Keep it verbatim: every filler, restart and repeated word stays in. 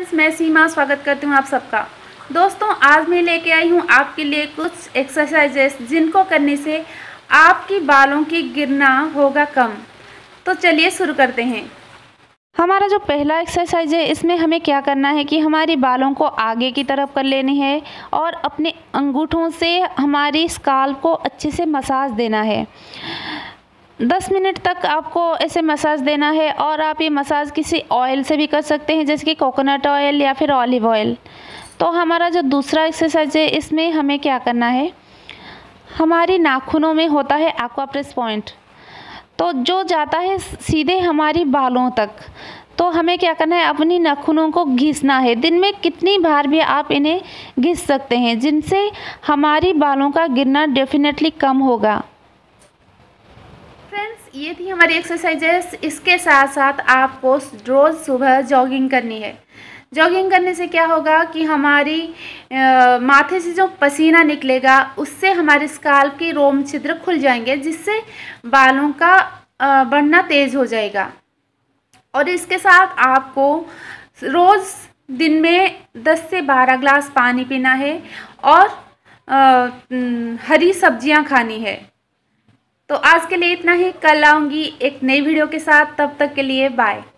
Friends, मैं सीमा स्वागत करती हूँ आप सबका। दोस्तों, आज मैं लेके आई हूँ आपके लिए कुछ एक्सरसाइजेस जिनको करने से आपकी बालों की गिरना होगा कम। तो चलिए शुरू करते हैं। हमारा जो पहला एक्सरसाइज है, इसमें हमें क्या करना है कि हमारी बालों को आगे की तरफ कर लेनी है और अपने अंगूठों से हमारी स्काल्प को अच्छे से मसाज देना है। दस मिनट तक आपको ऐसे मसाज देना है और आप ये मसाज किसी ऑयल से भी कर सकते हैं, जैसे कि कोकोनट ऑयल या फिर ऑलिव ऑयल। तो हमारा जो दूसरा एक्सरसाइज है, इसमें हमें क्या करना है, हमारी नाखूनों में होता है एक्वा प्रेस पॉइंट, तो जो जाता है सीधे हमारी बालों तक। तो हमें क्या करना है, अपनी नाखूनों को घिसना है। दिन में कितनी बार भी आप इन्हें घिस सकते हैं, जिनसे हमारी बालों का गिरना डेफिनेटली कम होगा। फ्रेंड्स, ये थी हमारी एक्सरसाइजेस। इसके साथ साथ आपको रोज़ सुबह जॉगिंग करनी है। जॉगिंग करने से क्या होगा कि हमारी आ, माथे से जो पसीना निकलेगा उससे हमारे स्काल्प के रोम छिद्र खुल जाएंगे, जिससे बालों का आ, बढ़ना तेज़ हो जाएगा। और इसके साथ आपको रोज़ दिन में दस से बारह ग्लास पानी पीना है और आ, हरी सब्जियां खानी है। तो आज के लिए इतना ही। कल आऊँगी एक नई वीडियो के साथ। तब तक के लिए बाय।